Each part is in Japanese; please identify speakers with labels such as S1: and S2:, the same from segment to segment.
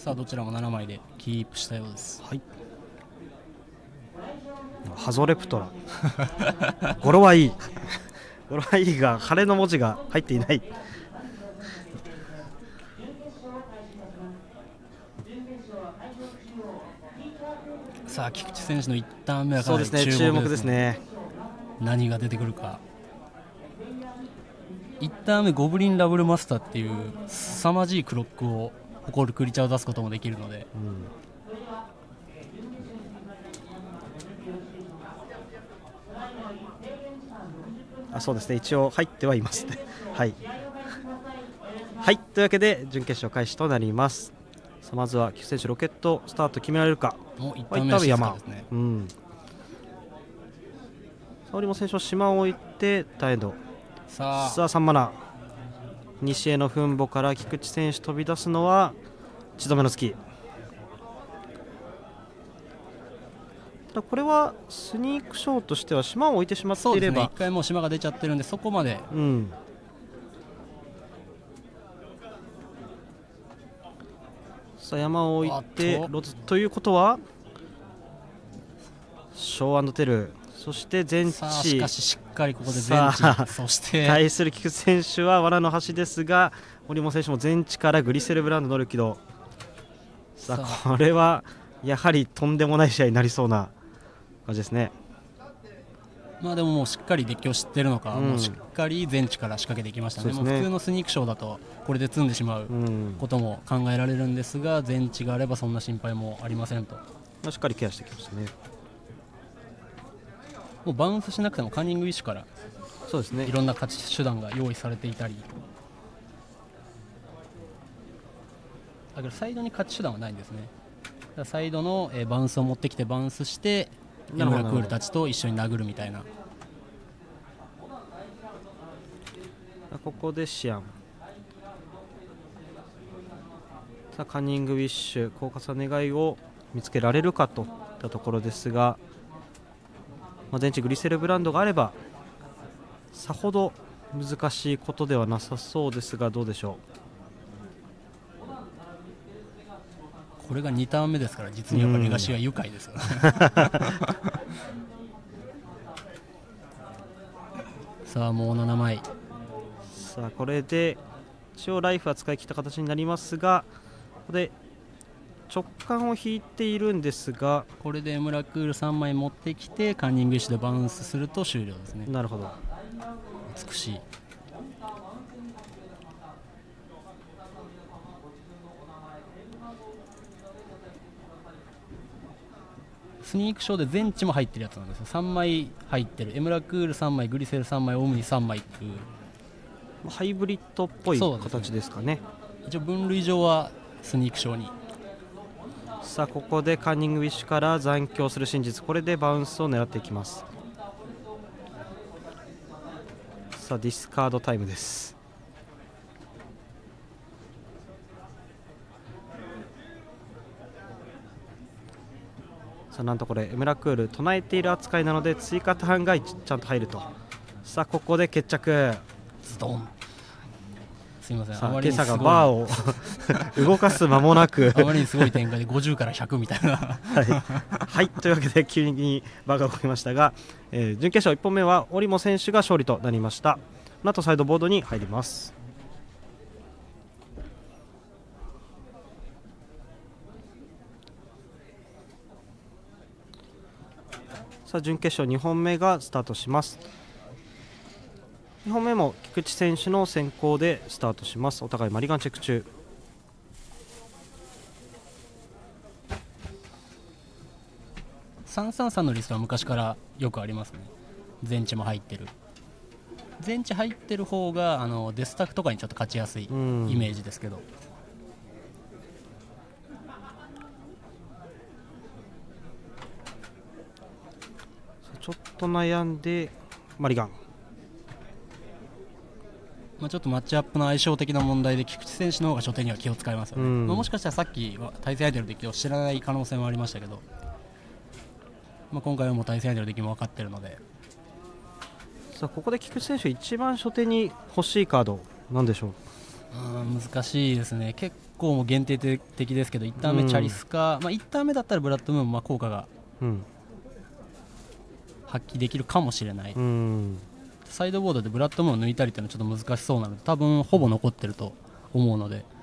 S1: さあどちらも7枚でキープしたようです。
S2: はい、ハゾレプトラ語呂はいい語呂はいいが晴れの文字が入っていない。
S1: さあ菊池選手の1ターン目はか
S2: そうですね、注目ですね。
S1: 何が出てくるか。1ターン目ゴブリンラブルマスターっていう凄まじいクロックを誇るクリーチャーを出すこともできるので、
S2: そうですね、一応入ってはいますねはい、はい、というわけで準決勝開始となります。さあまずは菊池選手ロケットスタート決められるか。
S1: 1ターン目は静かですね。
S2: 沙織選手は島を置いてタエンド。
S1: さあ
S2: 3マナ西への分母から菊池選手飛び出すのは1度目の突き。ただこれはスニークショーとしては島を置いてしまっていれば、
S1: そうですね、1回もう島が出ちゃってるんでそこまで、
S2: さあ山を置いてロズということはショー&テル、そして前地。
S1: しかししっかりここで前地、そして
S2: 対する菊池選手は藁の端ですが、森本選手も前地からグリセルブランド乗る軌道。さあこれはやはりとんでもない試合になりそうな感じですね。
S1: まあでももうしっかりデッキを知ってるのか、もうしっかり前地から仕掛けていきましたね。もう普通のスニークショーだとこれで積んでしまうことも考えられるんですが、前地があればそんな心配もありませんと。
S2: しっかりケアしてきましたね。
S1: もうバウンスしなくてもカンニングウィッシュから
S2: そうですね、
S1: いろんな勝ち手段が用意されていたり、だけどサイドに勝ち手段はないんですね。だからサイドのバウンスを持ってきてバウンスしてエムラクールたちと一緒に殴るみたいな。
S2: ここでシアン、さあカンニングウィッシュ狡猾な願いを見つけられるかといったところですが、前地グリセルブランドがあればさほど難しいことではなさそうですが、どうでしょ
S1: う。これが2ターン目ですから実にやっぱりレガシーは愉快ですよねさあもう7枚。
S2: さあこれで一応ライフは使い切った形になりますが、ここで直感を引いているんですが、
S1: これでエムラクール3枚持ってきてカンニングウィッシュでバウンスすると終了ですね。
S2: なるほど、
S1: 美しい。スニークショーで全地も入ってるやつなんですよ。3枚入ってるエムラクール3枚グリセル3枚オムニ3枚っていう
S2: ハイブリッドっぽい形ですかね。
S1: 一応分類上はスニークショーに。
S2: さあここでカンニングウィッシュから残響する真実、これでバウンスを狙っていきます。さあディスカードタイムです。さあなんとこれエムラクール唱えている扱いなので追加ターンがちゃんと入ると。さあここで決着、
S1: ズドン。すみません、
S2: さあ今朝がバーを動かす間もなく
S1: あまりにすごい展開で50から100みたいな
S2: はい、というわけで急にバーが動きましたが、準決勝1本目はオリモ選手が勝利となりました。この後サイドボードに入ります。さあ準決勝2本目がスタートします。2本目も菊池選手の先行でスタートします。お互いマリガンチェック中。
S1: 333のリストは昔からよくありますね。前地も入ってる、前地入ってる方がデスタクとかにちょっと勝ちやすいイメージですけど、
S2: ちょっと悩んでマリガン、
S1: ちょっとマッチアップの相性的な問題で菊池選手の方が初手には気を使いますよね。もしかしたらさっきは対戦相手の敵を知らない可能性もありましたけど、今回はもう対戦相手の敵も分かっているので。
S2: さあここで菊池選手一番初手に欲しいカードなんでしょう。
S1: 難しいですね。結構もう限定的ですけど、1ターン目チャリスか、1ターン目だったらブラッドムーンも効果が発揮できるかもしれない。サイドボードでブラッドムーンを抜いたりっていうのはちょっと難しそうなので、多分ほぼ残ってると思うので、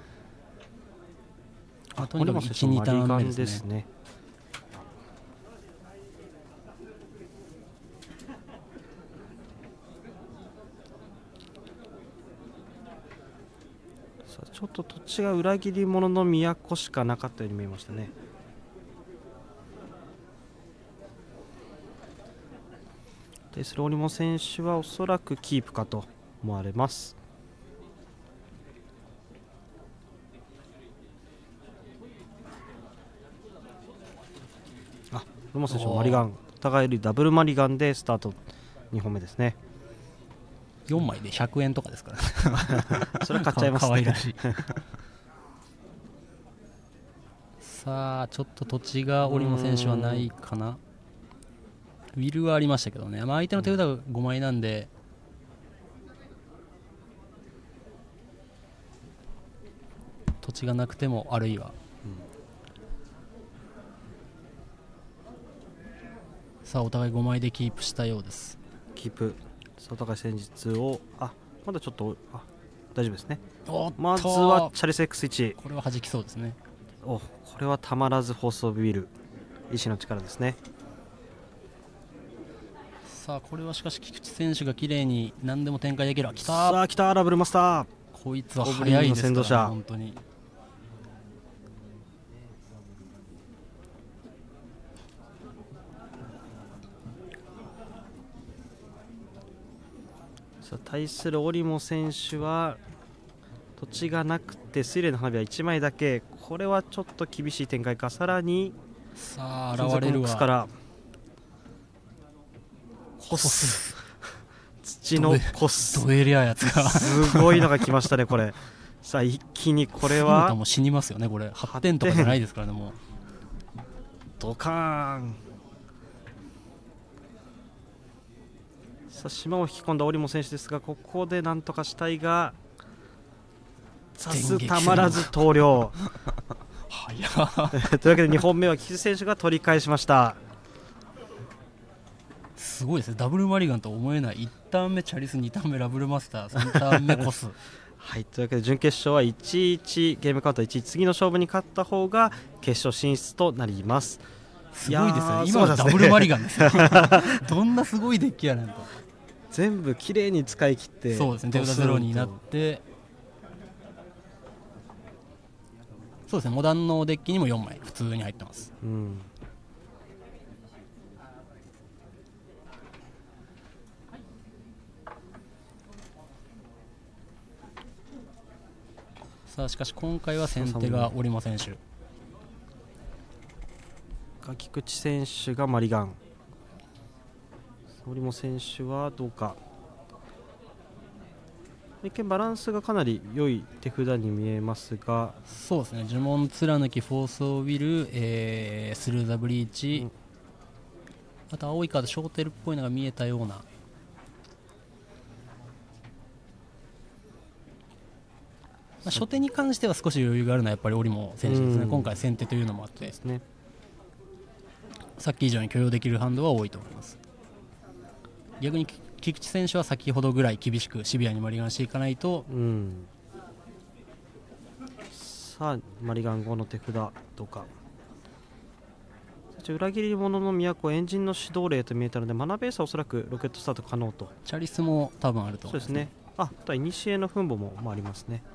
S1: とにかく1、2ターン目ですね。
S2: ちょっと土地が裏切り者の都しかなかったように見えましたね。でスローリモ選手はおそらくキープかと思われます。ロモ選手もマリガン、お互いよりダブルマリガンでスタート2本目ですね。
S1: 4枚で100円とかですから
S2: それは買っちゃいますね。
S1: かわいらしいさあちょっと土地がオリモ選手はないかな。ウィルはありましたけどね、相手の手札が5枚なんで、土地がなくてもあるいは、さあお互い5枚でキープしたようです。
S2: キープ、お互い戦術をまだちょっと大丈夫ですね。まずはチャリス X1、
S1: これは弾きそうですね。
S2: これはたまらずフォースオブウィル、意志の力ですね。
S1: さあこれはしかし菊池選手が綺麗に何でも展開できる。
S2: さあ来たラブルマスター、
S1: こいつは速いですから、本当に。
S2: 対するオリモ選手は土地がなくて水霊の花火は1枚だけ、これはちょっと厳しい展開か。さらに
S1: さあ現れるわ、
S2: からコス土のコス、
S1: ドエリアやつが
S2: すごいのが来ましたねこれ。さあ一気にこれは
S1: もう死にますよね。これ8点とかじゃないですからね。もう
S2: ドカーン。さあ島を引き込んだオリモ選手ですが、ここでなんとかしたいがさすたまらず投了というわけで2本目は菊池選手が取り返しました。
S1: すごいですね。ダブルマリガンと思えない。1ターン目チャリス、2ターン目ラブルマスター、3ターン目コス
S2: はい、というわけで準決勝は 1-1、ゲームカウント1-1、次の勝負に勝った方が決勝進出となります。
S1: すごいですよね。今はダブルマリガンですよどんなすごいデッキやねんと。
S2: 全部きれいに使い切って、
S1: そうですね、手札ゼロになって、そうですね、モダンのデッキにも4枚普通に入ってます。さあしかし今回は先手がオリモ選手、
S2: 菊池選手がマリガン、オリモ選手はどうか。一見バランスがかなり良い手札に見えますが、
S1: そうですね、呪文貫き、フォースオウィル、スルーザブリーチ、あと青いカードショーテルっぽいのが見えたような。初手に関しては少し余裕があるのはやっぱりオリモ選手ですね。今回先手というのもあって、さっき以上に許容できるハンドは多いと思います。逆に菊池選手は先ほどぐらい厳しくシビアにマリガンしていかないと、
S2: さあマリガン5の手札どうか。裏切り者の都エンジンの指導例と見えたので、マナベースはおそらくロケットスタート可能と。
S1: チャリスも多分あると思います。
S2: そうですね。あとはイニシエの分母もありますね。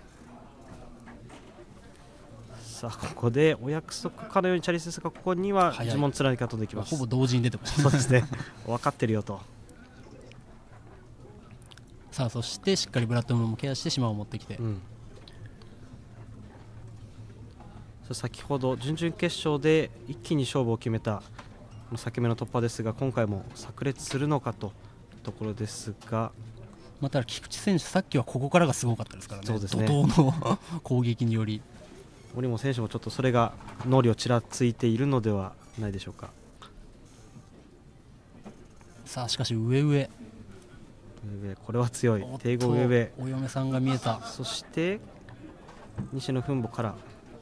S2: さあここでお約束かのようにチャリスですが、ここには呪文貫きが飛んできます。
S1: ほぼ同時に出てました。
S2: そうですね分かってるよと。
S1: さあそしてしっかりブラッドムーンもケアして島を持ってきて、
S2: 先ほど準々決勝で一気に勝負を決めた裂け目の突破ですが、今回も炸裂するのかというところですが、
S1: また菊池選手さっきはここからがすごかったですからね。
S2: そうですね、
S1: 怒涛の攻撃により
S2: オリモ選手もちょっとそれが脳裏をちらついているのではないでしょうか。
S1: さあしかし上上
S2: これは強い。帝国ウェベ、
S1: お嫁さんが見えた。
S2: そして西野墳墓から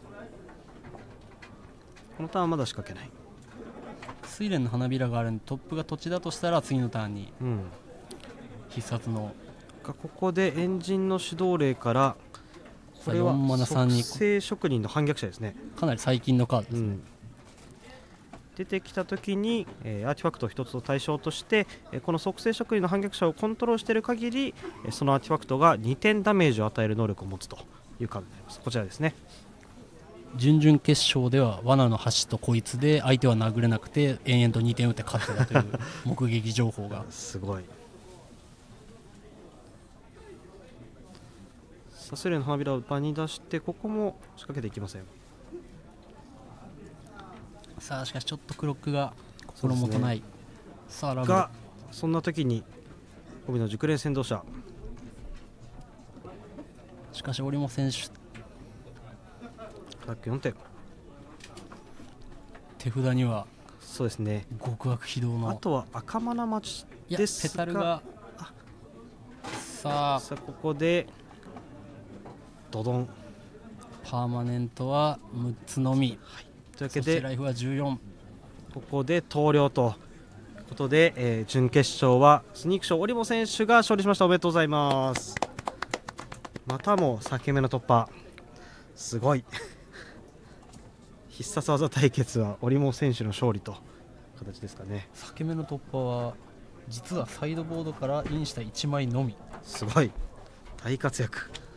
S2: このターンはまだ仕掛けない。
S1: 睡蓮の花びらがあるんでトップが土地だとしたら次のターンに
S2: うん
S1: 必殺の
S2: ここでエンジンの指導例からこれは
S1: 4マナ3に
S2: 属性職人の反逆者ですね。
S1: かなり最近のカードですね、
S2: 出てきたときに、アーティファクトを1つの対象として、この属性職人の反逆者をコントロールしている限り、そのアーティファクトが2点ダメージを与える能力を持つというカードになります。こちらですね。
S1: 準々決勝では罠の橋とこいつで相手は殴れなくて延々と2点打って勝ってたという目撃情報が
S2: すごい。さあスレの花びらを場に出してここも仕掛けていきません。
S1: さあしかしちょっとクロックが心もとない、ね、さあラブル
S2: がそんな時に帯の熟練先導者、
S1: しかし織茂選手
S2: 4点。
S1: 手札には
S2: そうですね、
S1: 極悪非道の
S2: あとは赤マナ待ちですが
S1: ペタルがさあ
S2: ここでドドン
S1: パーマネントは6つのみ、
S2: というわけで
S1: ライフは14。
S2: ここで投了ということで、準決勝はスニーク賞織茂選手が勝利しました。おめでとうございます。またも3球目の突破、すごい必殺技対決は織茂選手の勝利という形ですかね。
S1: 裂け目の突破は実はサイドボードからインした1枚のみ。
S2: すごい大活躍。